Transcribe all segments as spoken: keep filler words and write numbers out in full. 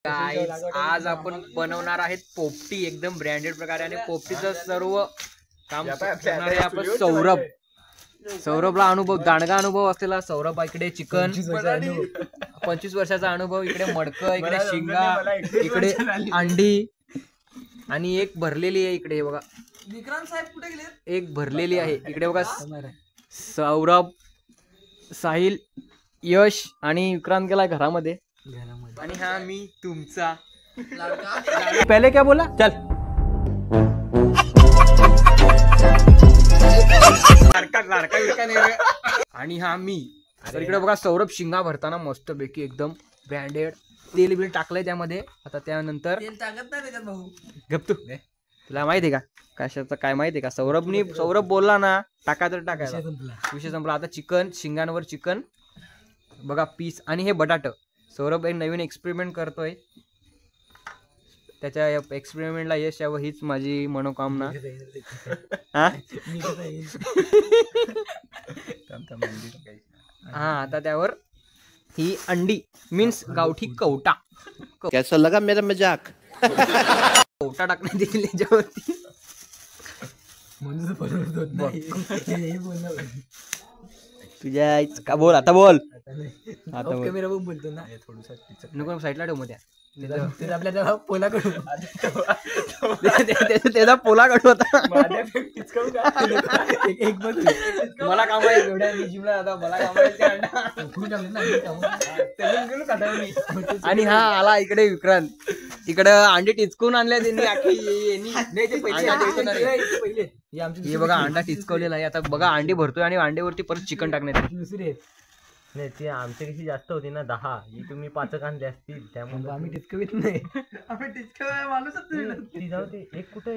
Guys आज आपण बनवणार आहेत पोपटी एकदम ब्रँडेड प्रकारे आणि पोपटीचं सर्व काम करणार आहे आपण सौरभ. सौरभला अनुभव दांडगा अनुभव असलेला सौरभ इकडे चिकन पंचवीस वर्षाचा अनुभव, इकडे मडकं, इकडे शिंगा, इकडे अंडी आणि एक भरलेली आहे इकडे बघा. विक्रांत साहेब कुठे गेले? एक भरलेली आहे इकडे बघा. सौरभ, साहिल, यश आणि विक्रांत गेला घरामध्ये. आणि हा मी तुमचा पहले क्या बोला चल आणि हा मी. तर इकडे बघा सौरभ शिंगा भरताना मस्त पैकी एकदम ब्रँडेड तेल बिल टाकलंय त्यामध्ये. आता त्यानंतर गप तू तुला माहिती आहे का कशाचं काय माहिती आहे का? सौरभनी सौरभ बोलला ना टाका तर टाकायला विषय संपला. आता चिकन शिंगांवर चिकन बघा पीस आणि हे बटाट. सौरभ एक नवीन एक्सपेरिमेंट करतोय. त्याच्या एक्सपेरिमेंटला यश यावं हीच माझी मनोकामना. हा आता त्यावर ही अंडी मीन्स गावठी कवटा. कैसा लगा मेरा मजाक? कवटा टाकण्यात येईल याच्यावरती. तुझ्या का बोल आता बोल आता कॅमेरा बघून बोलतो ना थोडंसं नको साईडला ठेव मध्ये आपल्या पोला काढू त्याचा पोला काढू आता. मला काम आहे एवढ्या जिमला आता मला काम आहे. आणि हा आला इकडे विक्रांत. इकडे अंडी टिचकून आणल्या त्यांनी. हे बघा अंडा टिचकवलेला आहे. आता बघा अंडी भरतोय आणि अंड्यावरती परत चिकन टाकण्यात दुसरी नाही. ती आमच्या कशी जास्त होती ना दहा, ही तुम्ही पाच आणले असतील त्यामुळे आम्ही टिचकवीत नाही. आम्ही टिचकवाय माणूसच जाऊ दे. एक कुठे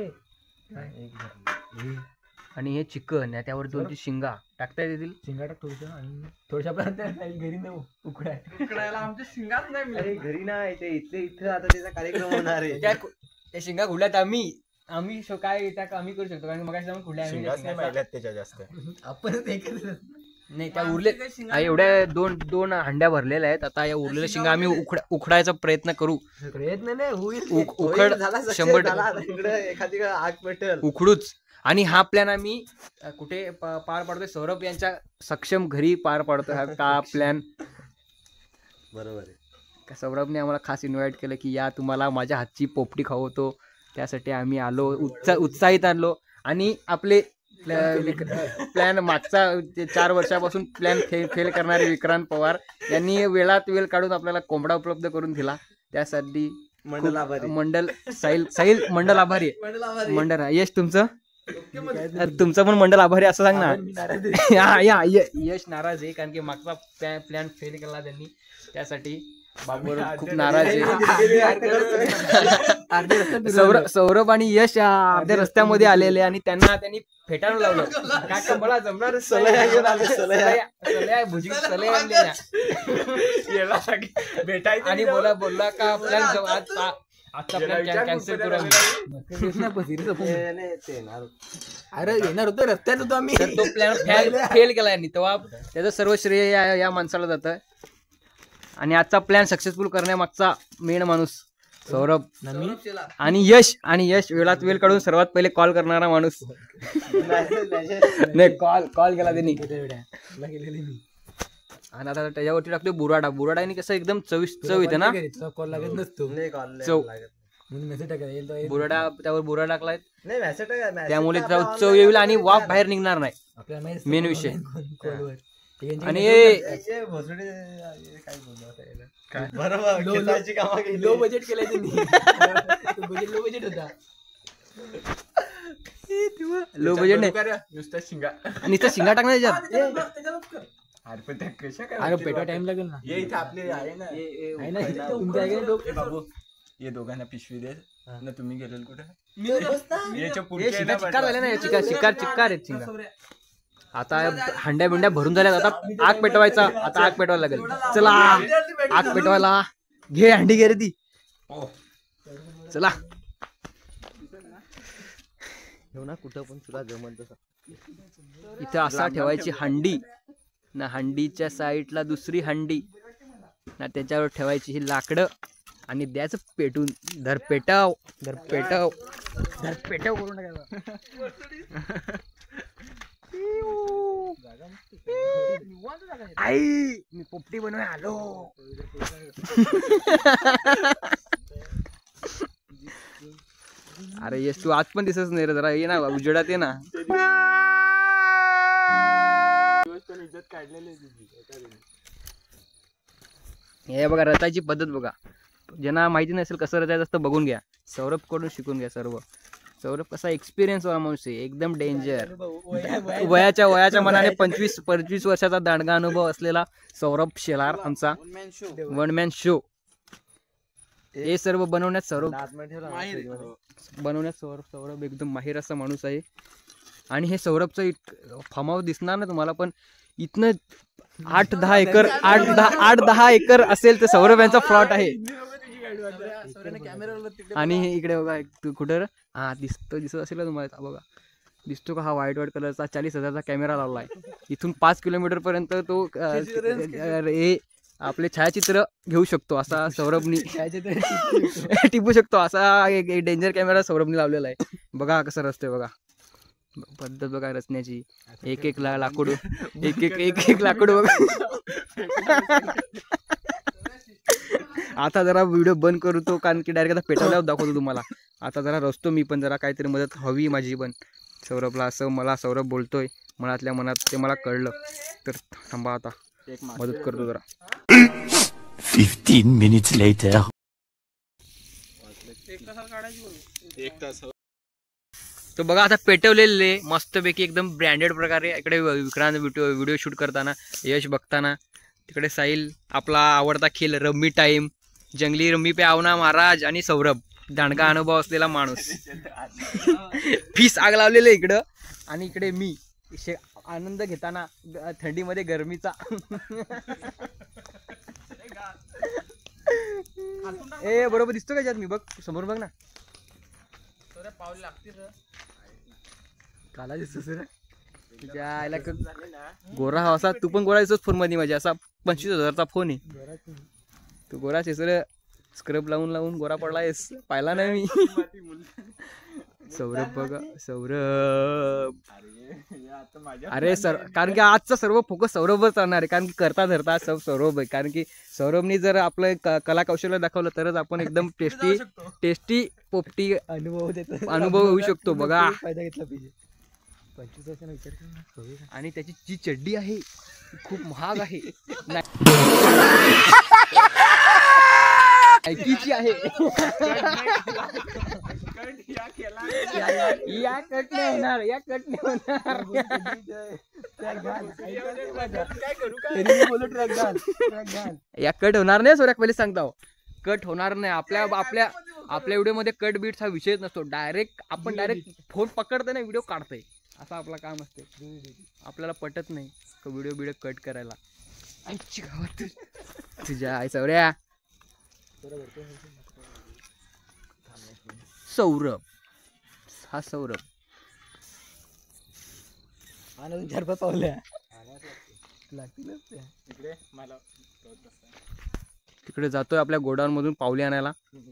आणि हे चिकन त्यावर दोन ती शिंगा टाकता येतील. शिंगा टाक थोडस आणि थोड्याशा घरी नाही उकडाय उकडायला आमच्या शिंगाच नाही. घरी नाही ते इथले इथं आता त्याचा कार्यक्रम होणार आहे. त्या शिंगा खुडल्यात आम्ही आम्ही काय त्या आम्ही करू शकतो कारण मग खुडल्या त्याच्या जास्त आपण नाही त्या उरले एवढ्या दोन दोन हंड्या भरलेल्या आहेत. आता या उरलेल्या शिंगा आम्ही उखड उखडायचा प्रयत्न करू. प्रयत्न नाही होईल उखड शंभर एखादी आग पेटेल उखडूच. आणि हा प्लॅन आम्ही कुठे पार पाडतोय? सौरभ यांच्या सक्षम घरी पार पाडतोय हा का प्लॅन. बरोबर आहे. सौरभने आम्हाला खास इन्व्हाइट केलं की या तुम्हाला माझ्या हातची पोपटी खावतो. त्यासाठी आम्ही आलो उत्सा उत्साहित आलो. आणि आपले प्लॅन मागचा चार वर्षापासून प्लॅन फेल फेल करणारे विक्रांत पवार यांनी वेळात वेळ काढून आपल्याला कोंबडा उपलब्ध करून दिला. त्यासाठी मंडल आभारी. मंडल साहिल साहिल मंडल आभारी आहे. मंडल यश तुमचं तुमचं पण मंडल आभारी असं सांग ना. या यश नाराज आहे कारण की मागचा प्लॅन फेल केला त्यांनी. त्यासाठी बाबूवर खूप नाराज आहे. सौरभ आणि यश अर्ध्या रस्त्यामध्ये आलेले आणि त्यांना त्यांनी फेटाळून लावलं. काका मला जमणार भुजी सलय भेटायचं आणि बोला बोलला का प्लॅन आजचा प्लॅन कॅन्सल करू अरे येणार होतं रस्त्यात होतो आम्ही. तो प्लॅन फेल केला यांनी तेव्हा त्याचं सर्व श्रेय या माणसाला जातं. आणि आजचा प्लॅन सक्सेसफुल करण्यामागचा मेन माणूस सौरभ आणि यश. आणि यश वेळात वेळ काढून सर्वात पहिले कॉल करणारा माणूस. नाही कॉल कॉल केला त्यांनी. आणि आता त्याच्यावरती टाकतोय बुराडा. बुराडाने कसं एकदम चविष्ट चव येते ना. कॉल लागत नसतो चव बुराडा त्यावर बुराडा टाकलाय त्यामुळे चव येईल आणि वाफ बाहेर निघणार नाही. मेन विषय. आणि लो बजेट केलंय त्यांनी. लो बजेट होता. लो बजेट नाही नुसता शिंगा नुसता शिंगा टाकणार त्याच्यात. अरे पेटवा टाइम लागेल ना. ये इथे आपले आहे ना बाबू. ये दोघांना पिशवी दे ना. तुम्ही गेलेल कुठे? चिक्कार झाले ना. चिकार चिक्कार चिक्कार आहेत शिंगा. आता हंड्या बिंड्या भरून झाल्यात. आता आग पेटवायचा. आता आग पेटवायला लागेल. चला आग पेटवायला घे. हंडी घे रे ती. चला ना कुठं पण तुला जमल तसं. इथं असा ठेवायची हंडी ना. हंडीच्या साईडला दुसरी हंडी ना. त्याच्यावर ठेवायची ही लाकडं आणि द्यायचं पेटून. धर पेटाव धर पेटाव धर पेटाव करून टाकायचं. आई मी पोपटी बनवाय आलो. अरे यश तू आज पण दिसत नाही रे, जरा ये ना उजेडात ये ना. हे बघा रथाची पद्धत बघा. ज्यांना माहिती नसेल कसं रचायचं असतं बघून घ्या. सौरभ कडून शिकून घ्या सर्व. सौरभ कसा एक्सपिरियन्स वाला माणूस आहे, एकदम डेंजर. वयाच्या वयाच्या मनाने पंचवीस पंचवीस वर्षाचा दांडगा अनुभव असलेला सौरभ शेलार आमचा वन मॅन शो. हे सर्व बनवण्यात सौरभ बनवण्यात सौरभ सौरभ एकदम माहिर असा माणूस आहे. आणि हे सौरभचं फार्म हाऊस दिसणार ना तुम्हाला, पण इथनं आठ दहा एकर आठ दहा आठ दहा एकर असेल तर सौरभ यांचा प्लॉट आहे. आणि इकडे बघा तू कुठं हा दिसतो दिसत असेल तुम्हाला, बघा दिसतो का हा व्हाईट व्हाईट कलरचा चाळीस हजारचा कॅमेरा लावला आहे. इथून पाच किलोमीटर पर्यंत तो हे आपले छायाचित्र घेऊ शकतो असा सौरभनी टिपू शकतो असा एक डेंजर कॅमेरा सौरभनी लावलेला आहे. बघा कसं रचतोय बघा, पद्धत बघा रचण्याची. एक एक ला लाकूड एक एक एक एक लाकूड बघा. आता जरा व्हिडिओ बंद करू तो, कारण की डायरेक्ट आता पेटायला दाखवतो तुम्हाला. आता जरा रचतो मी पण, जरा काहीतरी मदत हवी माझी पण सौरभला. असं मला सौरभ बोलतोय मनातल्या मनात, ते मला कळलं. तर थांबा आता मदत करतो जरा. Fifteen minutes later. तो बघा आता पेटवलेले मस्तपैकी एकदम ब्रँडेड प्रकारे. इकडे विक्रांत व्हिडिओ व्हिडिओ शूट करताना, यश बघताना, तिकडे साहिल आपला आवडता खेळ रम्मी टाइम, जंगली रम्मी पे आवना महाराज, आणि सौरभ दांडगा अनुभव असलेला माणूस. फीस आग लावलेलं इकडं. आणि इकडे मी आनंद घेताना थंडीमध्ये गरमीचा. ए बरोबर दिसतो का याच्यात मी? बघ समोर बघ ना. पाऊल लागतील काला दिसतोस रे तुझ्या आईला. गोरा हा असा, तू पण गोरा दिसतोस फोन मध्ये माझ्या. असा पंचवीस हजारचा फोन आहे. तू गोरा सर स्क्रब लावून लावून गोरा पडलायस, पाहिला नाही मी. सौरभ बघा सौरभ. अरे सर कारण की आजचा सर्व फोकस सौरभवर चालणार आहे, कारण की करता धरता सब सौरभ आहे. कारण की सौरभनी जर आपलं कला कौशल्य दाखवलं तरच आपण एकदम टेस्टी टेस्टी पोपटी अनुभव देतो अनुभव होऊ शकतो. बघा फायदा घेतला पाहिजे. पंचवीस वर्षांना विचार कर. आणि त्याची जी चड्डी आहे ती खूप महाग आहे, नायकीची आहे. या कट नाही होणार, या कट नाही होणार. या कट होणार नाही सोऱ्या, पहिले सांगता कट होणार नाही. आपल्या आपल्या आपल्या व्हिडिओ मध्ये कट बीट हा विषयच नसतो. डायरेक्ट आपण डायरेक्ट फोन पकडतोय ना व्हिडिओ काढतोय, असं आपलं काम असते. आपल्याला पटत नाही व्हिडिओ बिडिओ कट करायला. आईची गावात तुझ्या आई सौर्या. सौरभ हा सौरभ झरपा पावल्या तिकडे जातोय आपल्या गोडाऊन मधून पावली आणायला.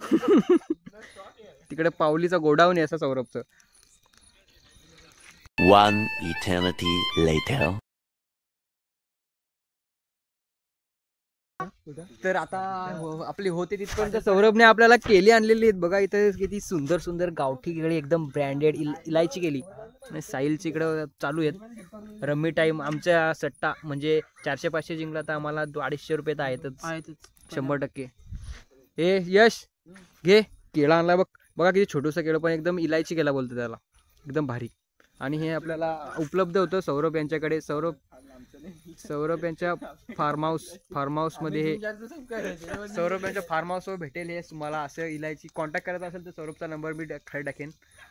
तिकडे पावलीचा गोडाऊन आहे असं सौरभचं. One eternity later. तर आता आपली होते तिथपर्यंत सौरभने आपल्याला केली आणलेली आहेत. बघा इथे किती सुंदर सुंदर गावठी केळी एकदम ब्रँडेड इलायची केली. आणि साहिलची इकडं चालू आहेत रम्मी टाइम. आमच्या सट्टा म्हणजे चारशे पाचशे जिंकला तर आम्हाला अडीचशे रुपये तर आहेतच शंभर टक्के. ए यश घे केळा आणला बघ. बघा किती छोटूसा केळं, पण एकदम इलायची केला बोलतो त्याला, एकदम भारी. आणि हे आपल्याला उपलब्ध होतं सौरभ यांच्याकडे. सौरभ सौरभ यांच्या फार्म हाऊस फार्म हाऊस मध्ये हे सौरभ यांच्या फार्म हाऊसवर भेटेल हे तुम्हाला. असं इलायची कॉन्टॅक्ट करायचा असेल तर सौरभचा नंबर मी खाली टाकेन.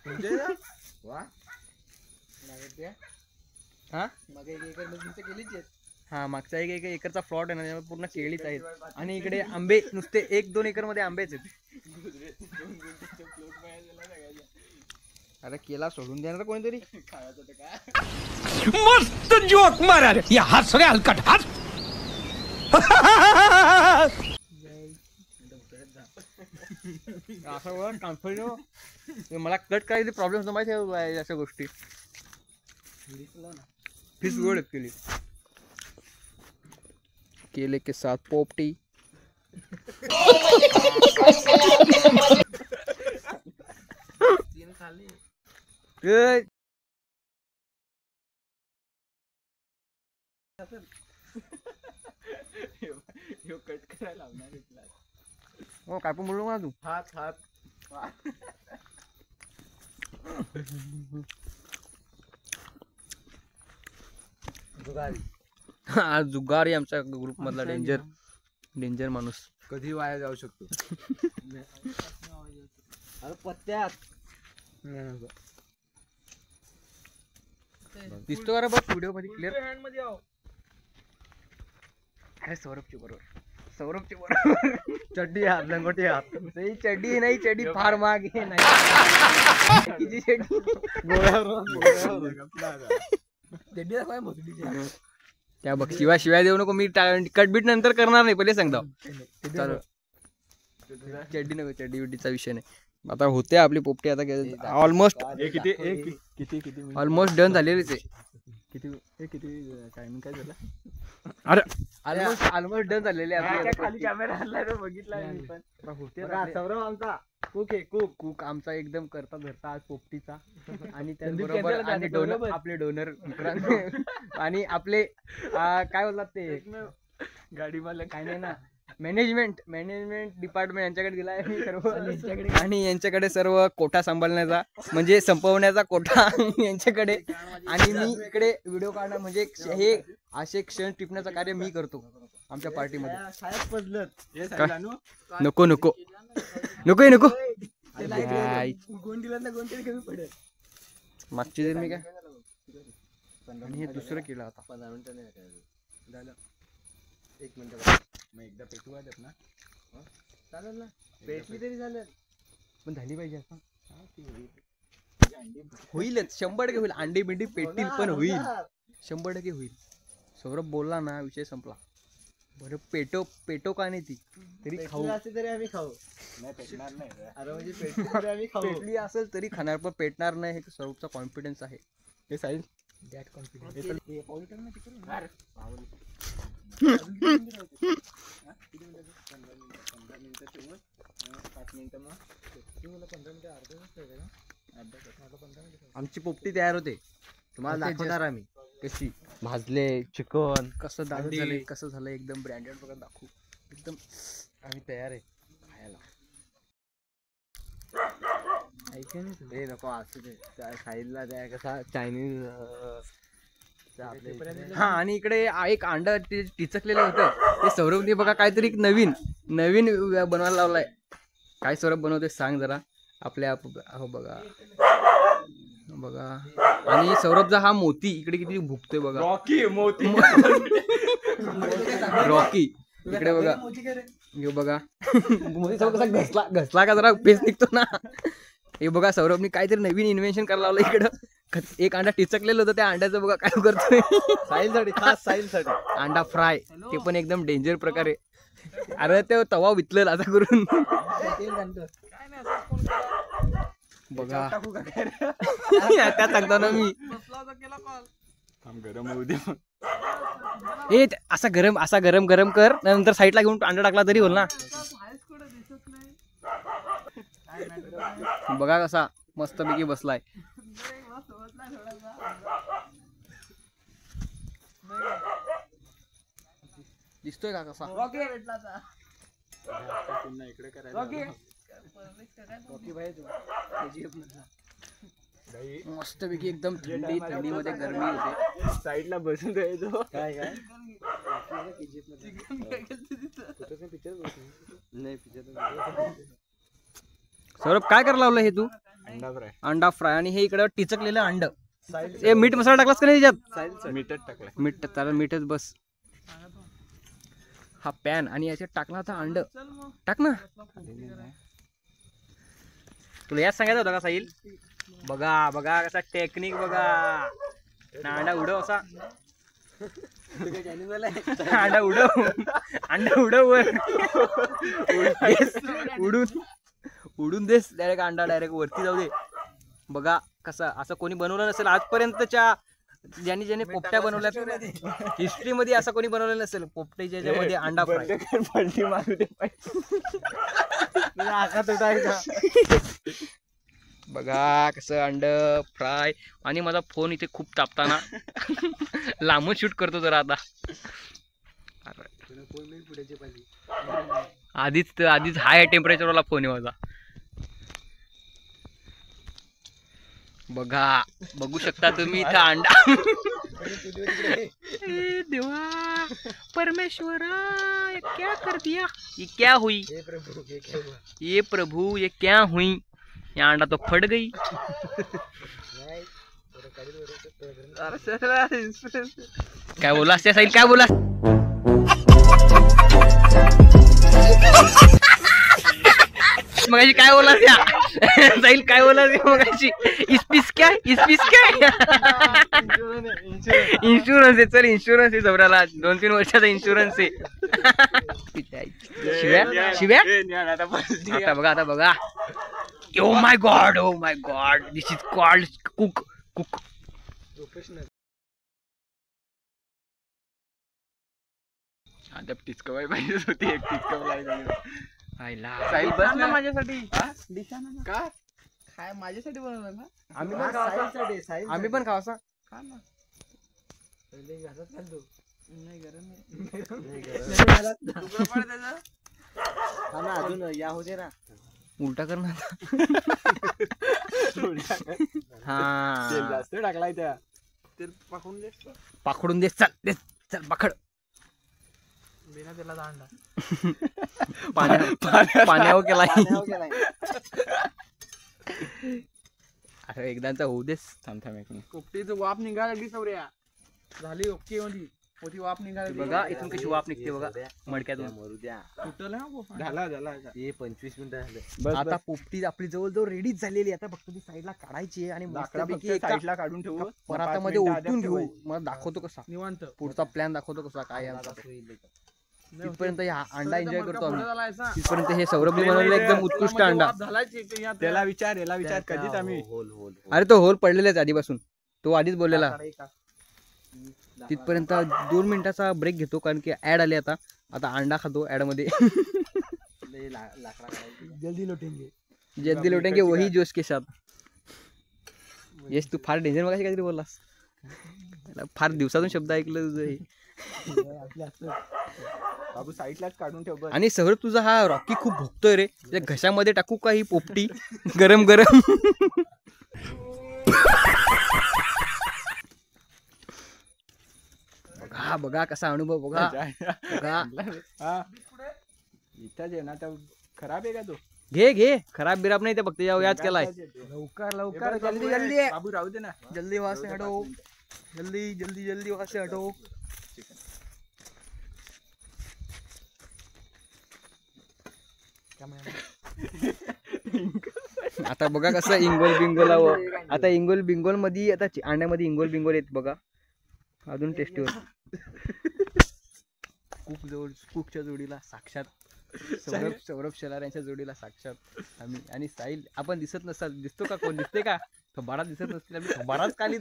हा हा मागचा एक एक एकरचा प्लॉट आहे ना, पूर्ण केळीच आहेत. आणि इकडे आंबे नुसते एक दोन एकर मध्ये आंबेच आहेत. अरे केला सोडून देणार कोणीतरी. मस्त जोक मारा रे या हस रे हलकट हस. असं बघा कॉन्फिडन्स मला कट करायचे प्रॉब्लेम माहिती आहे अशा गोष्टी फिश गोड केली केले के साथ पोपटी ए, कट करायला लावणार इथला. हो काय पण बोलू का तू हात हात हा जुगारी आमच्या ग्रुप मधला डेंजर डेंजर माणूस कधी वाया जाऊ शकतो. अरे पत्त्यात दिसतो का बघ व्हिडिओ मध्ये क्लिअर अरे सौरभची बरोबर सौरभची बरोबर चड्डी हात लंगोटी हात नाही चड्डी नाही चड्डी फार महाग आहे नाही किती चड्डी त्या बघ शिवाय शिवाय देऊ नको मी कटबीट नंतर करणार नाही पहिले सांगतो चालू चड्डी नको चड्डी बिड्डीचा विषय नाही आता होते आपली पोपटी आता ऑलमोस्ट किती किती किती ऑलमोस्ट डन झालेलीच आहे किती किती टायमिंग काय झाला. अरे ऑलमोस्ट ऑलमोस्ट डन झालेली आहे खाली कॅमेरा आणलाय तो बघितला मी पण. होते बघा, सौरभ आमचा कुक आहे कुक कुक आमचा एकदम करता धरता आज पोपटीचा आणि संदीप त्याचबरोबर केंद्राला आणि जातो, डोनर बरोबर. आपले डोनर विक्रांत आणि आपले आ, काय बोलतात ते गाडी मला काय नाही ना मॅनेजमेंट मॅनेजमेंट डिपार्टमेंट यांच्याकडे दिलाय मी सर्व आणि यांच्याकडे सर्व कोठा सांभाळण्याचा म्हणजे संपवण्याचा कोठा यांच्याकडे आणि मी इकडे व्हिडिओ काढणं म्हणजे हे असे क्षण टिपण्याचं कार्य मी करतो आमच्या पार्टीमध्ये शाळेत पडलं काय? नको नको नको नको काय? गोंड दिला ना गोंड तरी कमी पडेल. मागची दिन मी काय आणि हे दुसरं केलं आता पंधरा मिनिटं नाही झालं एक मिनिट मग एकदा पेटू आल्यात ना. चालेल ना पेटली तरी चालेल पण झाली पाहिजे आता होईलच शंभर टक्के होईल अंडी बिंडी पेटतील पण होईल शंभर टक्के होईल सौरभ बोलला ना विषय संपला बरं पेटो पेटो का नाही ती तरी खाऊ असते तरी आम्ही खाऊ. नाही पेटणार नाही रे. अरे म्हणजे पेटली तरी आम्ही खाऊ. पेटली असेल तरी खाणार पण पेटणार नाही हे सौरभचा कॉन्फिडन्स आहे हे साहिल दॅट कॉन्फिडन्स आमची पोपटी तयार होते तुम्हाला दाखवणार आम्ही कशी भाजले चिकन कसं दारू झालंय कसं झालं एकदम ब्रँडेड बघा दाखवू एकदम आम्ही तयार आहे खायला. ऐक नाही नको असू दे साईडला त्या कसा चायनीज हा आणि इकडे एक अंड ते टिचकलेलं होतं ते सौरभने बघा काहीतरी एक नवीन नवीन बनवायला लावलाय काय सौरभ बनवते सांग जरा आपल्या हो बघा बघा आणि सौरभचा हा मोती इकडे किती भुकतोय बघा रॉकी मोती रॉकी इकडे बघा हे बघा मोती सौरभ कसा घसला घसला का जरा पेस निघतो ना हे बघा सौरभने काहीतरी नवीन इन्व्हेन्शन करायला लावलं इकडं एक अंडा टिचकलेलं होतं त्या अंड्याचं बघा काय करतोय साहिलसाठी खास साहिलसाठी अंडा फ्राय ते पण एकदम डेंजर प्रकारे अरे ते तवा वितलेला आता करून बघा आता सांगतो ना मी गरम होऊ दे. ए असा गरम असा गरम गरम कर नंतर साईडला घेऊन अंडा टाकला तरी होईल ना बघा कसा मस्त पैकी बसलाय दिसतोय का कसा पुन्हा इकडे करायला मस्त पैकी एकदम थंडी थंडीमध्ये गरमी होते साईडला बसून द्यायचो. काय काय सौरभ काय करायला लावलं हे तू अंडा फ्राय अंडा फ्राय आणि हे इकडं टिचकलेलं अंड ए मीठ मसाला टाकलास का नाही त्याच्यात मीठच टाकलाय. मीठ त्याला मीठच बस हा पॅन आणि याच्यात टाकला होता अंड टाक ना तुला याच सांगायचं होतं का साहिल बघा बघा कसा टेक्निक बघा ना अंडा उडव असा अंडा उडव अंडा उडव वर देस, उडून उडून देस डायरेक्ट अंडा डायरेक्ट वरती जाऊ दे. बघा कसं असं कोणी बनवलं नसेल आजपर्यंतच्या ज्यांनी ज्यांनी पोपट्या बनवल्या हिस्ट्री मध्ये असं कोणी बनवलं नसेल पोपट्याच्या ह्याच्यामध्ये अंडा फ्राय. पलटी मारू दे बघा कसं अंड फ्राय. आणि माझा फोन इथे खूप तापताना लांबून शूट करतो जरा आता. आधीच आधीच हाय टेम्परेचरवाला फोन आहे माझा. बघा बघू शकता तुम्ही इथं अंडा. ए देवा परमेश्वरा ये क्या कर दिया, ये क्या हुई, ये प्रभु ये क्या हुई. ये अंडा तो फट गई. काय बोला साहिल, काय बोला मगाशी, काय बोला त्या साहिल, काय बोला मगाशी. इस्पीस काय इस्पीस काय इन्शुरन्स आहे. चल इन्शुरन्स आहे जबराला, दोन तीन वर्षाचा इन्शुरन्स आहे. शिव्या शिव्या आता बघा आता बघा. Oh my god oh my god this is called cook cook. आता टिचकवाय पाहिजे होती एक टिचकवाय. साहिल बस ना माझ्यासाठी. का काय माझ्यासाठी बनवलं ना. आम्ही पण खावा, आम्ही पण खावा असा. अजून या होते ना उलटा कर ना. हा जास्त टाकलाय त्या ते पाखडून दे पाखडून दे. चल दे चल पाखड. पाण्यावर केला. अरे एकदाचा होऊ देस. थांब थांब एक मिनिट. पोपटीचं वाफ निघायला लागली सवऱ्या झाली ओके मध्ये मोठी वाफ निघाली. बघा इथून कशी वाफ निघते बघा मडक्यातून. मरू द्या झाला झाला हे पंचवीस मिनिटं झाले. आता पोपटी आपली जवळ जवळ रेडीच झालेली. आता फक्त ती साईडला काढायची आणि मस्तपैकी एका साईडला काढून ठेवू. परातामध्ये ओतून घेऊ. मला दाखवतो कसा निवांत पुढचा प्लॅन दाखवतो कसा काय आहे आमचा. तिथपर्यंत हा अंडा एन्जॉय करतो आम्ही. तिथपर्यंत हे सौरभने बनवलेला एकदम उत्कृष्ट अंडा. त्याला विचार याला विचार कधीच आम्ही होल होल अरे तो होल पडलेलाच आधीपासून, तो आधीच बोललेला. तिथपर्यंत दोन मिनिटाचा ब्रेक घेतो कारण की ऍड आली. आता आता अंडा खातो ऍड मध्ये. जल्दी लोटेंगे जल्दी लोटेंगे वही जोश के साथ. यश तू फार डेंजर मगाशी काहीतरी बोललास. फार दिवसातून शब्द ऐकलं तुझं हे. बाबू साईडलाच काढून ठेव. आणि सौरभ तुझा हा रॉकी खूप भुकतोय रे. त्या घशामध्ये टाकू का ही पोपटी गरम गरम. बघा बघा कसा अनुभव बघा बघा. इथंच आहे ना तर खराब आहे का तो. घे घे खराब बिराब नाही ते फक्त याद केलाय. लवकर लवकर जल्दी जल्दी बाबू राहू दे ना. जल्दी वहां से हटो. जल्दी जल्दी जल्दी वहां से हटो. आता बघा कसं इंगोल बिंगोला. आता इंगोल बिंगोल मध्ये आता अंड्यामध्ये इंगोल बिंगोल येत बघा. अजून टेस्टी होत. कुक जवळ कुकच्या जोडीला साक्षात सौरभ सौरभ शेलार यांच्या जोडीला साक्षात आम्ही. आणि साहिल आपण दिसत नसाल. दिसतो का कोण दिसते का. बारात दिसत नसतील आम्ही बाराच काली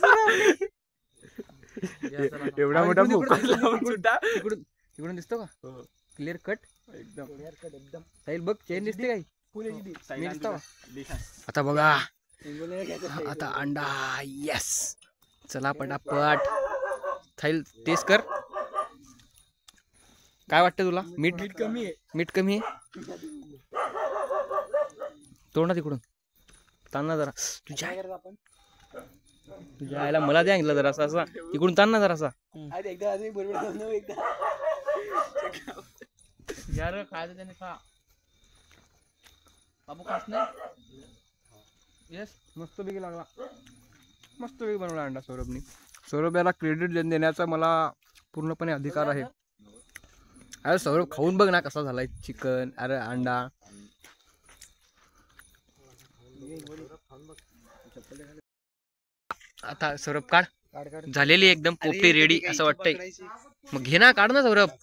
एवढा मोठा फोकस लावून सुद्धा इकडून इकडून दिसतो का क्लिअर कट एकदम क्लिअर कट एकदम साहिल बघ चेन दिसते काही. मी दिसतो का? दिसा. आता बघा आता अंडा. यस चला पटापट. साहिल टेस्ट कर. काय वाटतं तुला. मीठ मीठ कमी आहे. मीठ कमी आहे. तोड ना तिकडून ताण ना जरा. तुझ्या तुझ्या आईला मला द्या जरा असा असा तिकडून ताण ना जरा असा. यार खायचं त्याने खा. बाबू खास नाही. येस मस्त पैकी लागला. मस्त पैकी बनवला अंडा सौरभनी. सौरभ याला क्रेडिट देण्याचा मला पूर्णपणे अधिकार आहे. अरे सौरभ खाऊन बघ ना कसा झालाय चिकन. अरे अंडा आता सौरभ काढ झालेली एकदम पोपटी रेडी असं वाटतंय. मग घे ना, काढ ना सौरभ.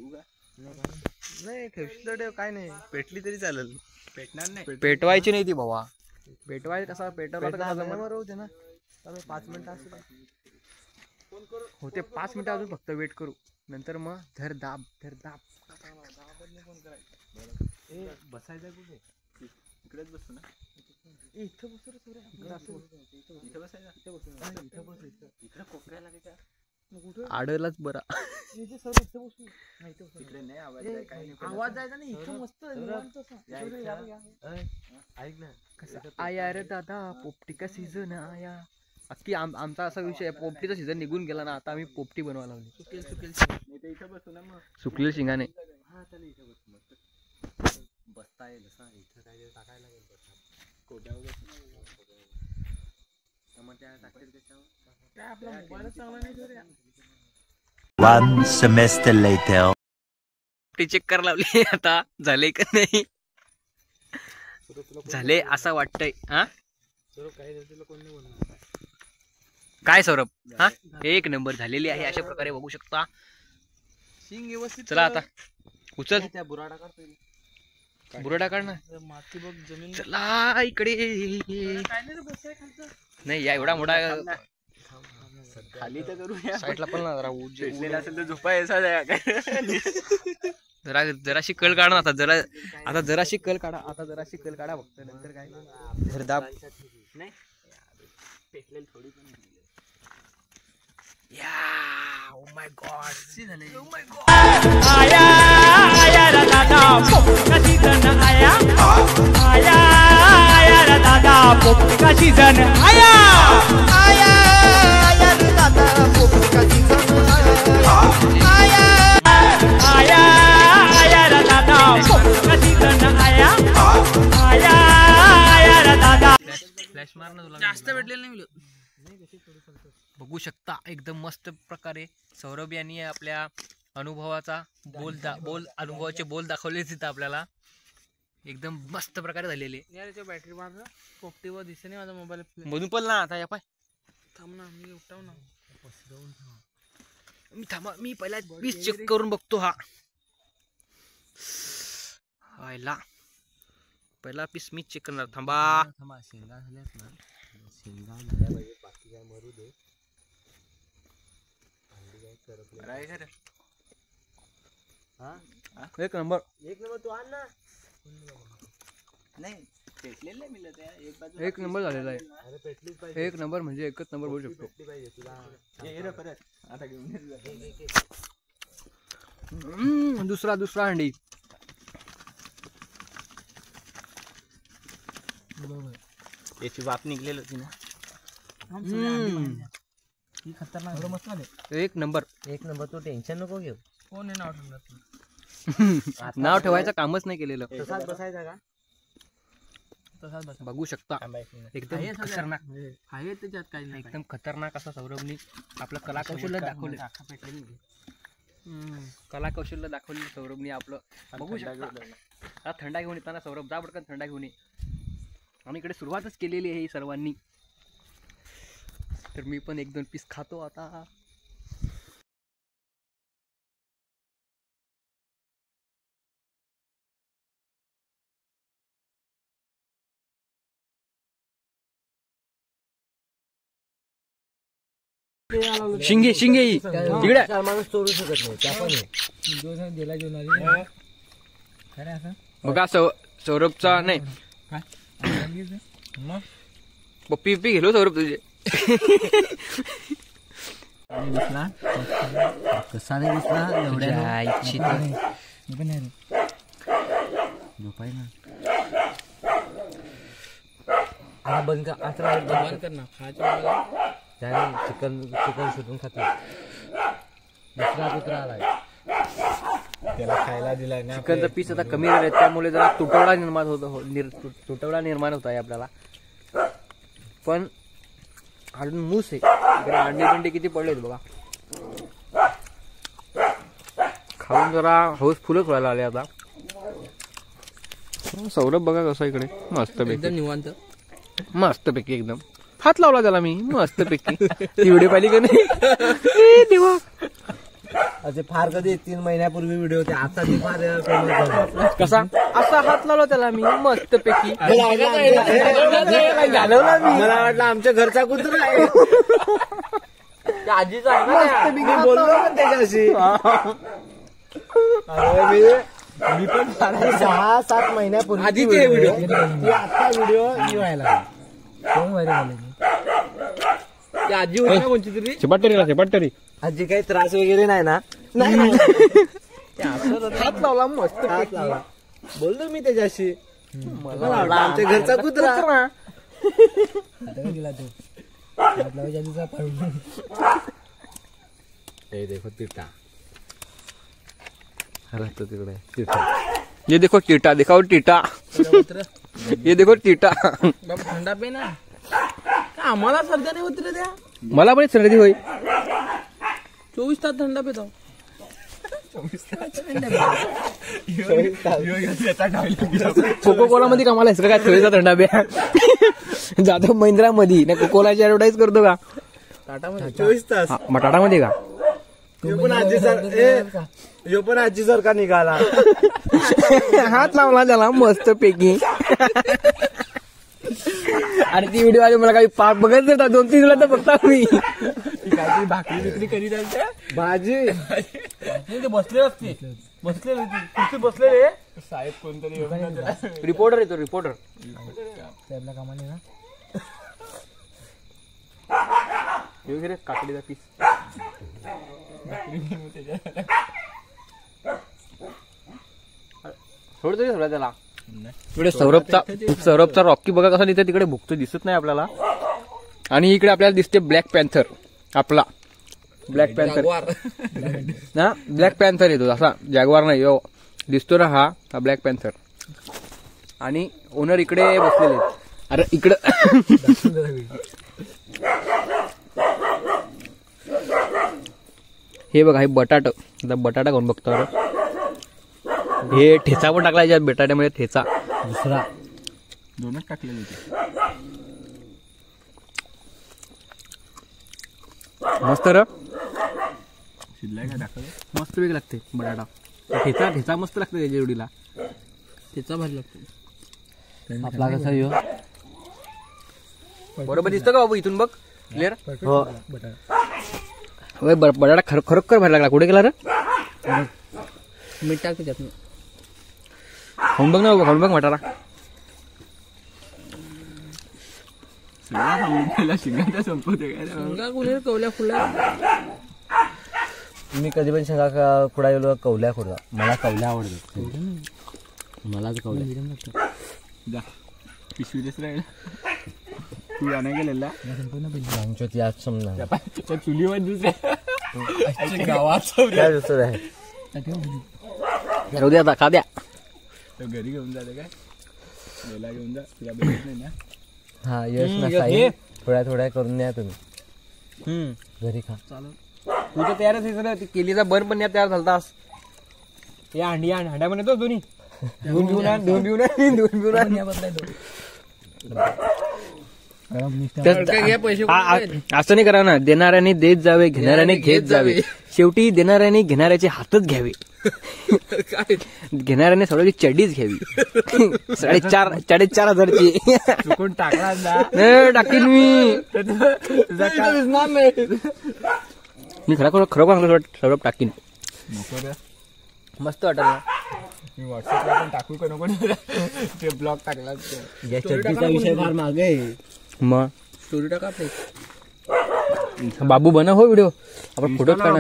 नाही ठेवशील ठेव, काय नाही, पेटली तरी चालेल. पेटणार नाही. पेटवायची नाही ती भावा. पेटवायचं कसा पेटवला तर कसा जमल? होते ना पाच मिनिटं असं होते पाच मिनिटं अजून फक्त वेट करू. नंतर मग धर दाब धर दाब. बसायचं कुठे? इकडेच बसू ना. इथं बसू रे सौरभ. इथं बसायचं. इथं बस. इकडे कोपऱ्याला काय आडलाच बरा. तिकडे नाही आवाज आहे, काही नाही. आवाज जायचा नाही, इथं मस्त निवांत असं. ऐक ना, कसं आया रे दादा पोपटीचा सीझन आया. अख्खी आम आमचा असा विषय आहे, पोपटीचा सीझन निघून गेला ना, आता आम्ही पोपटी बनवायला लावली. सुकेल सुकेल नाही तर इथं बसू ना मग. सुकलेल्या शिंगाने. हा चल इथं बस मस्त बसता येईल असं. इथं काय टाकायला लागेल कोट्यावर बसू. मग त्या टाकतील त्याच्यावर काय आपला मोबाईलच चांगला नाही तर. One semester later. पोपटी चेक करायला लावली आता. झाले का नाही झाले असं वाटतंय. हा काय सौरभ? हा एक नंबर झालेली आहे अशा प्रकारे बघू शकता. शिंग व्यवस्थित. चला आता उचल. त्या बुराडा काढतो. बुरडा काढ ना. माती बघ जमीन. चला इकडे. काय नाही रे, बसाय खालचं. नाही या एवढा मोठा खाली तर करूया. साईडला पण ना जरा उज- पेटलेला असेल तर झोपायचा जरा जराशी कल काढा ना आता. जरा आता जराशी कल काढा. आता जराशी कल काढा फक्त. नंतर काय धरदाब. नाही पेटलेली थोडी पण या ओ माय गॉड झाले. Oh my god. आया आया रे दादा पोपटी सीजन आया. आया आया रे दादा पोपटी सीजन आया. आया आया रे दादा पोपटी सीजन आया. आया आया रे दादा पोपटी सीजन आया. आया आया रे दादा. फ्लॅश मार ना तुला. जास्त भेटलेलं नाही मिळत. बघू शकता एकदम मस्त प्रकारे सौरभ यांनी आपल्या अनुभवाचा बोल दा बोल अनुभवाचे बोल दाखवले तिथं आपल्याला. एकदम मस्त प्रकारे झालेले. यार बॅटरी माझा पोपटीवर दिसे नाही माझा मोबाईल. मधून पण ना आता या पाय. थांब ना, मी उठव ना. मी थांबा मी पहिला पीस चेक करून बघतो. हा व्हायला पहिला पीस मी चेक करणार. थांबा. थांबा, शेंगा झाल्यात ना. शेंगा झाल्या पाहिजे, बाकी काय मरू दे. एक नंबर. एक नंबर तू आण ना. नाही पेटलेलं नाही मिळत आहे. एक बाजू एक नंबर झालेला आहे. अरे पेटलीच पाहिजे. एक नंबर म्हणजे एकच नंबर बोलू शकतो. पेटली पाहिजे तुला. ये रे परत. आता घेऊन ये तुला. एक एक एक. हम्म, दुसरा दुसरा हंडी. याची वाफ निघलेली होती ना. हम्म, ही खतरनाक मस्त झाले. एक नंबर. एक नंबर तू टेन्शन नको घेऊ. कोण आहे नाव ठेवलं? नाव ठेवायचं कामच नाही केलेलं. तसाच बसायचा का? तसाच बस. बघू शकता एकदम खतरनाक. आहे त्याच्यात काही नाही. एकदम खतरनाक असा सौरभनी आपलं कलाकौशल्य दाखवलं. कला कौशल्य दाखवले सौरभनी आपलं. बघू शकता. हा थंडा घेऊन येताना सौरभ जा पटकन थंडा घेऊन ये. आणि इकडे सुरुवातच केलेली आहे सर्वांनी. तर मी पण एक दोन पीस खातो आता. शिंगे शिंगे तिकडे माणूस सोडू शकत नाही. त्या पण दिला घेऊन असं बघा सौ सौरभचा नाही पप्पी पप्पी गेलो सौरभ तुझे. दिसला कसा नाही दिसला एवढ्या इच्छित झोपाय ना. हा बंद कर. आता बंद कर ना. खायचं चिकन चिकन शोधून खातो. दुसरा कुत्रा आलाय त्याला खायला दिलाय ना. चिकनचा पीस आता कमी झाले त्यामुळे जरा तुटवडा निर्माण होतो. तुटवडा निर्माण होत आहे आपल्याला. पण अजून मूस आहे. अंडे बिंडे किती पडलेत बघा. खाऊन जरा हौस फुलच व्हायला आले आता. सौरभ बघा कसा इकडे मस्त पैकी निवांत मस्त पैकी एकदम हात लावला त्याला मी मस्त पैकी. ती व्हिडिओ पाहिली का नाही? ए देवा, असे फार कधी तीन महिन्यापूर्वी व्हिडिओ होते, आता ती फार famous झाली. कसा असा हात लावला त्याला मी मस्त पैकी. मला वाटलं आमच्या- घालवला मी. मला वाटलं आमच्या घरचा कुत्रा आहे. त्या आजीचा आहे ना त्या. मी बोललो ना त्याच्याशी. अरे मी- मी पण सहा सात महिन्यापूर्वी आधीचे व्हिडिओ. ती आता व्हिडिओ व्हायला त्या आजी होती ना कोणची तरी चिपाटरी चिपाटरी. आजी काही त्रास वगैरे नाही ना? नाही नाही. हात लावला मस्त हात लावला. बोललो मी त्याच्याशी. मला वाटलं आमच्या घरचा कुत्रा. ए देखो टिटा. तो तिकडे टिटा. ये देखो टिटा, दिखाओ टिटा. ये देखो टिटा. थंडा पे ना आम्हाला सर्दी नाही होत रे त्या. मला पण सर्दी होई. चोवीस तास थंडा पितो. कोको कोला मध्ये कामाला आहेस का काय? थोडीचा थंडा बिया जातो महिंद्रा मध्ये ना कोकोलाची ऍडव्हर्टाईज करतो का? चोवीस तास. हा, मग टाटा मध्ये का? यो पण आजी सर यो पण आजी सारखा निघाला. हात लावला त्याला मस्त पैकी. आणि ती व्हिडिओ आली मला काही पाक बघत नाही. दोन तीन वेळा तर बघता मी. काहीतरी भाकरी बिकरी करीत आहे भाजी ते बसले असते बसलेले कुठे बसलेले साहेब कोणतरी रिपोर्टर येतो रिपोर्टर. त्यातल्या कामाने ना वगैरे काकडीचा पीस. सोड तरी थोडा त्याला. इकडे सौरभचा सौरभचा रॉकी बघा कसा तिथे तिकडे भुकतो दिसत नाही आपल्याला. आणि इकडे आपल्याला दिसते ब्लॅक पॅन्थर. आपला ब्लॅक पॅन्थर ना, ब्लॅक पॅन्थर येतो असा, जॅगवार नाही यो दिसतो ना. हा हा ब्लॅक पॅन्थर. आणि ओनर इकडे बसलेले आहेत. अरे इकडं हे बघा, हे बटाट. आता बटाटा खाऊन बघतो. अरे हे ठेचा पण टाकला याच्यात बटाट्यामध्ये. ठेचा दुसरा दोनच टाकलेले मस्त र शिल्लक काय टाकलं मस्त वेगळं लागते बटाटा. ठेचा ठेचा मस्त लागतो त्याच्या जोडीला. त्याचा भारी लागतो. आपला कसा यो बरोबर दिसतो का बाबू इथून बघ क्लिअर. हो होय, बटाटा खर खरोखर भारी लागला. कुठे गेला रे? मीठ टाक त्याच्यात. खाऊन बघ ना बाबा, खाऊन बघ बटाटा. शिंगाचा संपवते काय कवल्या खुला. मी कधी पण शेंगा खुडा गेलो कवल्या खुडा. मला कवल्या आवडतात. मला कवल्या जा पिशवी देस राहील तू जाण्या गेलेला आमच्या ती आज समजा त्या चुलीवर दुसऱ्या गावात काय दुसरं आहे. राहू द्या आता, खा द्या. तो घरी घेऊन जाते काय गेला घेऊन जा तुला भेटत नाही ना. हा यश ना साई थोड्या थोड्या करून द्या तुम्ही घरी खा. तू तर तयारच आहे. केलीचा बन पण तयार झालतास. या अंडी अंड्या पण येतो दोन्ही. दोन घेऊन आण, दोन घेऊन आण, दोन घेऊन आण. असं नाही करा ना. देणाऱ्याने देत जावे, घेणाऱ्याने घेत जावे. शेवटी देणाऱ्याने घेणाऱ्याचे हातच घ्यावे. घेणाऱ्याने सगळ्याची चड्डीच घ्यावी. साडेचार साडेचार हजारची चुकून टाकला ना टाकीन मी. मी खरं खरं खरं सगळं टाकीन. मस्त वाटलं ना. मी व्हॉट्सअपला पण टाकू का नको ते ब्लॉग टाकला. या चड्डीचा विषय फार मागे आहे. मग स्टोरी टाका आपली. बाबू बनव हो व्हिडिओ. आपण फोटोच काढणार.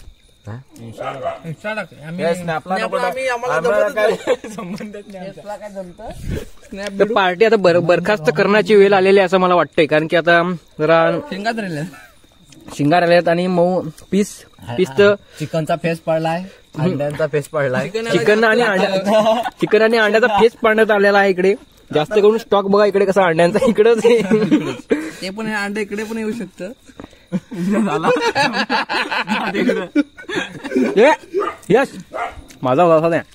तर पार्टी आता बर बरखास्त करण्याची वेळ आलेली आहे असं मला वाटतंय. कारण की आता जरा शेंगात राहिले शिंगार आलेत आणि मऊ पीस पीस तर चिकनचा फेस पडलाय. अंड्यांचा फेस पडलाय. चिकन आणि अंड्या चिकन आणि अंड्याचा फेस पाडण्यात आलेला आहे इकडे. जास्त करून स्टॉक बघा इकडे कसा अंड्यांचा इकडेच ते पण अंडे इकडे पण येऊ शकतं. यस माझा होता नाही.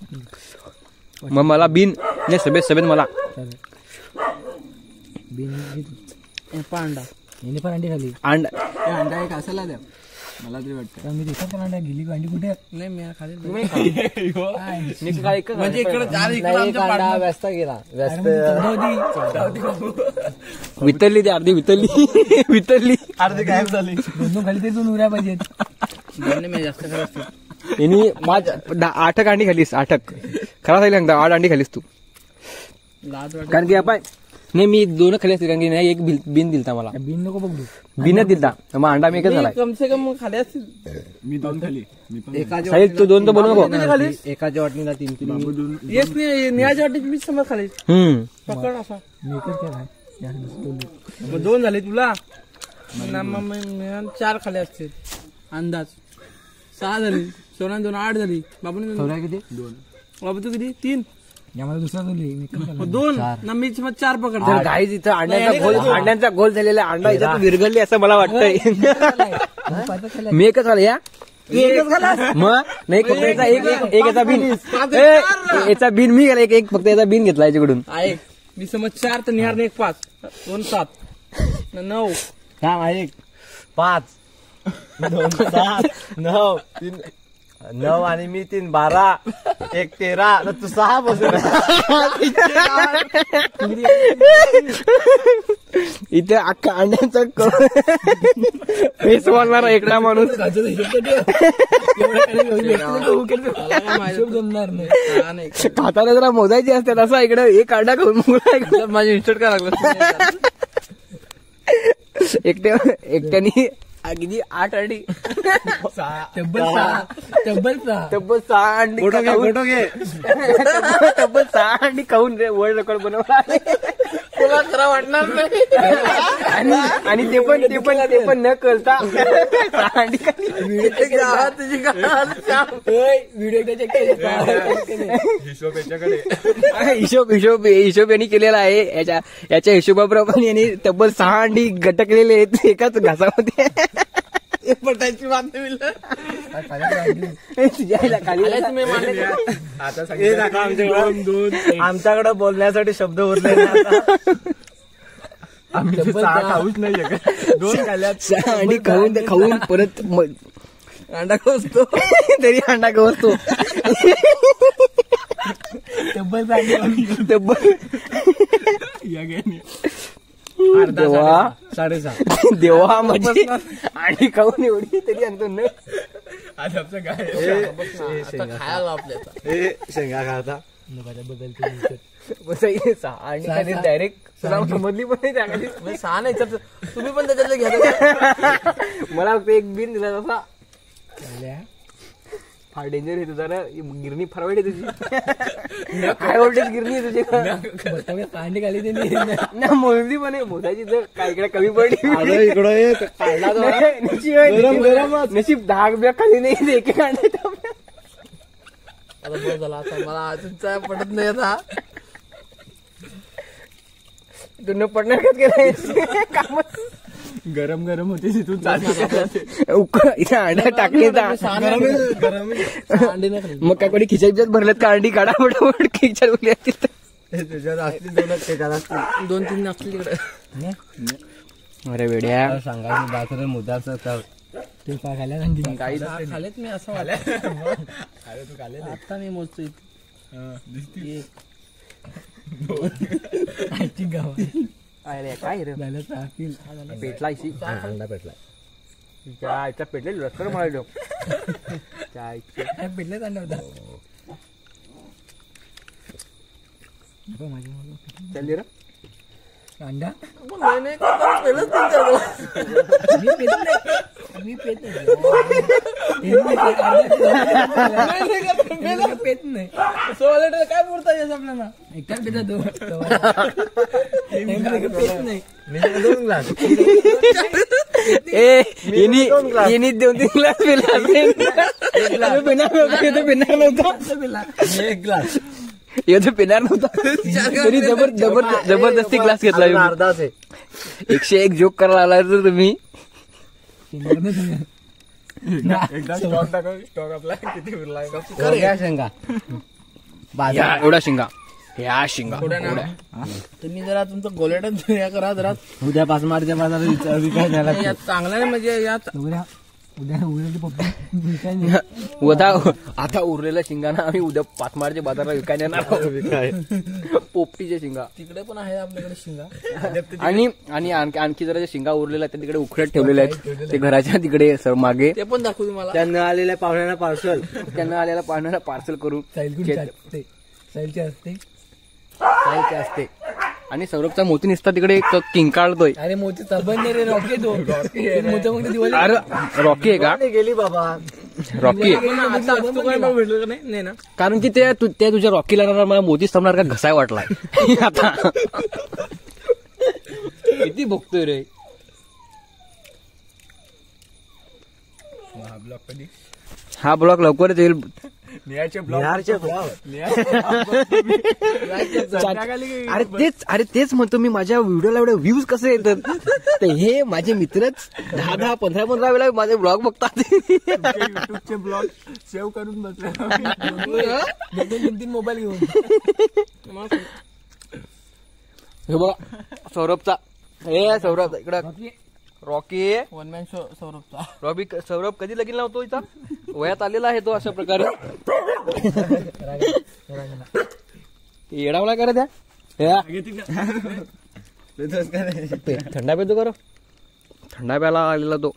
मग मला बिन नाही सभेत सभेत मला पांडा हिने पण अंडी खाली अंडा अंडा एक असायला द्या मला तरी वाटतं. मी दिसत अंडा गेली अंडी कुठे नाही मी खाली म्हणजे अंडा व्यस्त गेला व्यस्त वितरली ती अर्धी वितरली वितरली अर्धे गायब झाली. दोन खाली ते दोन उऱ्या पाहिजेत मी जास्त खात असतो. यांनी माझ आठक अंडी खालीस आठक खरा सांगितलं सांगता आठ अंडी खालीस तू कारण की आपण नाही मी दोन खाली असते कारण की नाही एक बिन दिलता मला बिन नको बघू बिनच दिलता मग अंडा मी एकच झाला कम से कम खाली असतील मी दोन खाली मी पण साहिल तू दोन तर बनव एकाच्या वाटणीला तीन तीन बाबू दोन येस नाही निळाच्या वाटणीत मी समज खाली हम्म पकड असा मी एकच केला मग दोन झाले तुला चार खाली असतील अंदाज सहा झाली सोना दोन आठ झाली बाबूने किती दोन बाबू तू किती तीन यामध्ये दुसरा दोन ना मी चार पकड गाईज इथं अंड्यांचा गोल अंड्यांचा गोल झालेला अंडा इथं विरघळली असं मला वाटतंय मी एकच झालं या मग नाही फक्त याचा एक एक याचा बिन याचा बिन मी गेला एक एक फक्त याचा बिन घेतला याच्याकडून एक मी समज चार तर निहार एक पाच दोन सात नऊ हा एक पाच दोन सात नऊ तीन नऊ आणि मी तीन बारा एक तेरा तू सहा बसून इथे अख्खा अंड्यांचा फेस वाढणारा एकटा माणूस खाताना जरा मोजायची असते तसा इकडे एक अंडा खाऊन माझे इन्स्टंट काय लागलं एकट्या एकट्यानी किती आठ अंडी तब्बल सहा तब्बल सहा तब्बल सहा अंडी फोटो घे तब्बल सहा अंडी खाऊन रे वर्ल्ड रेकॉर्ड बनवला तुला खरं वाटणार नाही आणि ते पण ते पण ते पण न करता सहा अंडी खाल्ली हिशोब याच्याकडे हिशोब हिशोब हिशोब यांनी केलेला आहे याच्या याच्या हिशोबाप्रमाणे यांनी तब्बल सहा अंडी गटकलेले आहेत एकाच घासामध्ये पटायची बातमी तुझ्या खाली आता आमच्याकडे बोलण्यासाठी शब्द उरले आम्ही सहा खाऊच नाहीये का दोन खाल्यात सहा अंडी खाऊन खाऊन परत अंडा खोसतो तरी अंडा गवसतो तब्बल तब्बल या गेली देवा साडेसहा देवा म्हणजे अंडी खाऊन एवढी तरी आणतो न आज आमचं काय खायला आपल्याला हे शेंगा खाता सहा अंडी खाली डायरेक्ट समजली पण नाही त्याखाली सहा नाही तर तुम्ही पण त्याच्यातलं घ्या मला फक्त एक बिन दिला तसा फार डेंजर आहे तुझा ना गिरणी फार वाईट आहे तुझी काय वोल्टेज गिरणी आहे तुझी अंडी खाली त्यांनी ना मोजली पण आहे मोजायची तर काय इकडे कमी पडली इकडे नशीब धाक ब्याग खाली नाही एक एक अंडे आता झाला आता मला अजून पडत नाही आता तू न पडणार का केलं काम गरम गरम होते तिथून चालू उकळ इथे अंडा टाकले अंडी नाही मग काय कोणी खिचाईच्यात भरलेत का अंडी काढा फटाफट खिचार उरली असतील तुझ्यात असतील दोन त्याच्यात असतील दोन तीन असतील तिकडे अरे वेड्या सांगा बासर मुद्दाचं ते काय खाल्या अंडी काही खालेत मी असं वाटलं अरे तू खाले आता मी मोजतो इथे अरे काय रे पेटला इशी अंडा पेटला त्या इथं पेटले रस्तर म्हणालो पेटलेच अंडा होता चल रे अंडा मी पेट पेट नाही काय बोलता येस आपल्याला एकटाच पेटा तो पेट नाही दोन ग्लास ए इनी इनी दोन तीन ग्लास पिला पिणार नव्हता एक ग्लास ये तो पिणार नव्हता तरी जबर जबर जबरदस्ती ग्लास घेतला अर्धाच आहे एकशे एक जोक करायला आला तर तुम्ही एकदा स्टॉक टाका स्टॉक आपला किती उरलाय शेंगा एवढा शिंगा ह्या शिंगा घोड्या. तुम्ही जरा तुमचं गोलेटन हे करा जरा उद्या पाच मार्चच्या बाजारात विचार विकाय झाला यात चांगला आहे म्हणजे यात उद्या उद्या उद्याची पप्पी विकाय नाही. उद्या आता उरलेल्या शिंगाना आम्ही उद्या पाचमारच्या बाजारात विकायला येणार आहोत. पोपटीच्या शिंगा तिकडे पण आहे आपल्याकडे शिंगा आणि आणि आणखी आणखी जरा ज्या शिंगा उरलेल्या आहेत त्या तिकडे उखड्यात ठेवलेल्या आहेत ते घराच्या तिकडे सर मागे. ते पण दाखवू तुम्हाला. त्यांना आलेल्या पाहुण्यांना पार्सल त्यांना आलेला पाहण्याला पार्सल करून साहिलचे असते साहिलचे असते. आणि सौरभचा मोती निसता तिकडे एक किंकाळतोय. अरे मोठी सबंध रे रॉकेट मोठ्या मोठ्या दिवाळी अरे रॉकी आहे का? गेली बाबा रॉकी आहे. आता असतो काय मग भेटलं का नाही नाही ना. कारण की ते तु- त्या तुझ्या रॉकीला ना मला मोती संपणार का घसाय वाटलाय आता. किती बघतोय रे. हा ब्लॉग लवकरच येईल. बिहारचे ब्लॉग अरे तेच अरे तेच म्हणतो मी, माझ्या व्हिडिओला एवढे व्ह्यूज कसे येतात. तर हे माझे मित्रच दहा दहा पंधरा पंधरा वेळा माझे ब्लॉग बघतात. युट्यूबचे ब्लॉग सेव्ह करून बसले. तीन तीन मोबाईल घेऊन हे बघा सौरभचा. हे सौरभ इकडं रॉकी वन मॅन शो सौरभचा. रॉबी सौरभ कधी लगीन लावतो इथं वयात आलेला आहे तो अशा प्रकारे. येडावला करा त्या थंडा पेतो करो. थंडा प्यायला आलेला तो.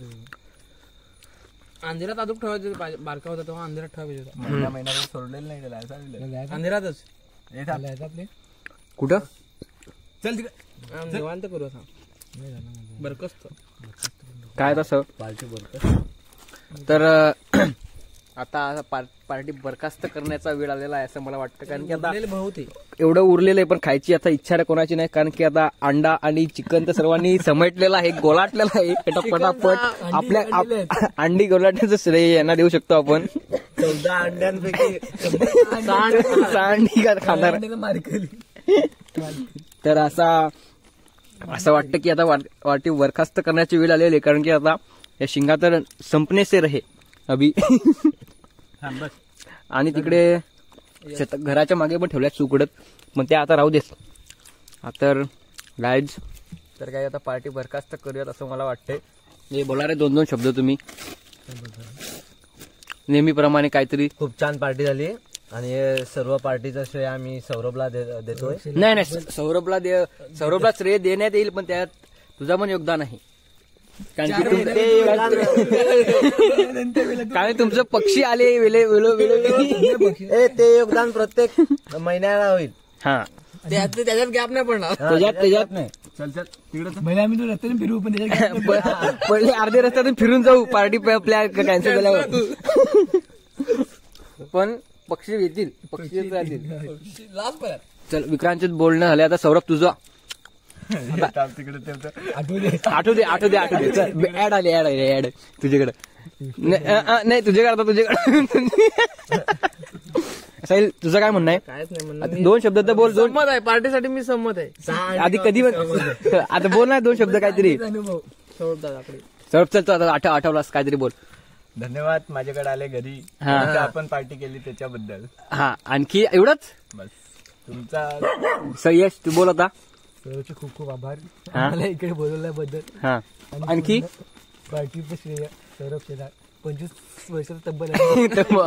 अंधेरात अजून ठेवायचं पाहिजे. बारका होता तेव्हा अंधेरात ठेवायचं होता. महिना महिना सोडलेलं नाही त्याला असं दिलं. अंधेरातच आपले कुठं चल तिकडे निवांत करू आता. बरकस्त काय तसं पार्टी बरं तर अं, आता पार- पार्टी बरखास्त करण्याचा वेळ आलेला आहे असं मला वाटतं. कारण की आता बहुत आहे. एवढं उरलेलं आहे पण खायची आता इच्छा कोणाची नाही. कारण की आता अंडा आणि चिकन तर सर्वांनी समेटलेलं आहे, गोलाटलेलं आहे पटापट. आपल्या आप- अंडी गोलाटण्याचं श्रेय यांना देऊ शकतो आपण. चौदा अंड्यांपैकी सहा अंडी का खाणार. मारकली तर असा असं वाटतं की आता वाट- वाटी बरखास्त करण्याची वेळ आलेली आहे. कारण की आता या शिंगा तर संपने से रहे अभि. आणि तिकडे शेत घराच्या मागे पण ठेवल्यात सुकडत, पण ते आता राहू देस. तर गाईज तर काय आता पार्टी बरखास्त करूयात असं मला वाटतंय. हे बोला रे दोन दोन शब्द तुम्ही. नेहमीप्रमाणे काहीतरी. खूप छान पार्टी झाली आणि हे सर्व पार्टीचा श्रेय आम्ही सौरभला दे- देतोय. नाही नाही सौरभला दे सौरभला श्रेय देण्यात येईल पण त्यात तुझं पण योगदान आहे. कारण की तुम- कारण तुमचं पक्षी आले वेले वेलो वेलो ए, ते योगदान प्रत्येक महिन्याला होईल. हा त्यात त्याच्यात गॅप नाही पडणार. त्याच्यात त्याच्यात नाही. चल चल तिकडे महिला आम्ही तो रस्त्याने फिरू पण त्याच्यात प- पहिले अर्धे रस्त्यातून फिरून जाऊ पार्टी प्लॅन कॅन्सल झाल्यावर. पण पक्षी येतील, पक्षी राहतील. लास्ट पर्यंत चल विक्रांत बोलणं झालं आता सौरभ तुझं तिकडे त्यांचं आठवू दे आठवू दे आठवू दे चल ऍड आली ऍड आली ऍड तुझ्याकडे. नाही अ, अ, नाही तुझ्याकडे आता तुझ्याकडे. साहिल तुझं काय म्हणणं आहे? कायच नाही म्हणणार. आता दोन शब्द तर बोल. दोन संमत आहे पार्टीसाठी मी संमत आहे. आधी कधी पण आता बोल ना दोन शब्द काहीतरी. सौरभ दादाकडे सौरभ चल तू आता आठव आठवलास काहीतरी बोल. धन्यवाद माझ्याकडे आले घरी. हा. आता आपण पार्टी केली त्याच्याबद्दल. हा आणखी एवढंच. बस तुमचा सयश तू बोल आता. सौरभचे खूप खूप आभार हा. मला इकडे बोलवल्याबद्दल. हा आणखी पार्टी पण श्रेय सौरभ शेजार पंचवीस वर्षाचा तब्बल आहे.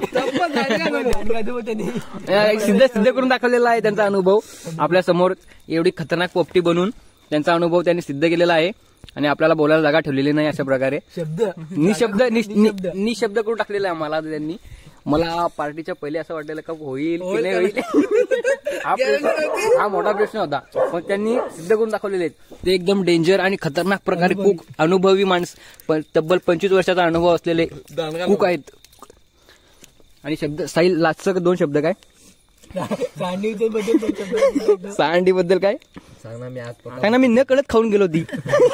एक सिद्ध सिद्ध करून दाखवलेला आहे त्यांचा अनुभव आपल्या समोर. एवढी खतरनाक पोपटी बनवून त्यांचा अनुभव त्यांनी सिद्ध केलेला आहे आणि आपल्याला बोलायला जागा ठेवलेली नाही अशा प्रकारे. शब्द निशब्द निश- नि- निशब्द करून टाकलेला आहे मला त्यांनी. मला पार्टीच्या पहिले असं वाटलेलं का होईल की नाही होईल हा प्रश्न- हा मोठा प्रश्न होता. पण त्यांनी सिद्ध करून दाखवलेले आहेत. ते एकदम डेंजर आणि खतरनाक प्रकारे कुक अनुभवी माणस प- तब्बल पंचवीस वर्षाचा अनुभव असलेले कुक आहेत. आणि शब्द साईल लास्टचं दोन शब्द काय? सांडीच्या बद्दल दोन शब्द. सांडी बद्दल काय सांग ना. मी आज सांग ना. मी न कळत खाऊन गेलो ती.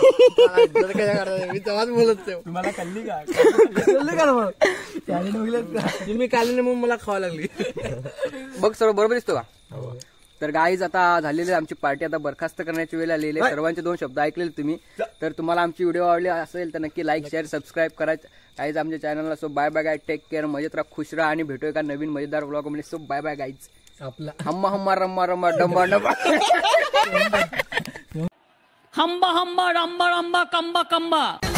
मी तेव्हाच बोलत नाही. तुम्हाला कल्ली का तुम्ही काल मग मला खावा लागली. बघ सर्व बरोबर दिसतो का? तर गाईज आता झालेली आमची पार्टी आता बरखास्त करण्याची वेळ आलेली आहे. सर्वांचे दोन शब्द ऐकलेले तुम्ही. तर तुम्हाला आमची व्हिडिओ आवडली असेल तर नक्की लाईक शेअर सबस्क्राईब करायचं. गाईज आमच्या चॅनलला. So bye bye guys. Take care. मजेत राहा, खुश राहा आणि भेटूया एका नवीन मजेदार व्लॉग मध्ये. So bye bye guys. आपला हम्मा हम्मा रम्मा रम्मा डंबा डंबा हंबा हंबा रंबा रंबा कंबा कंबा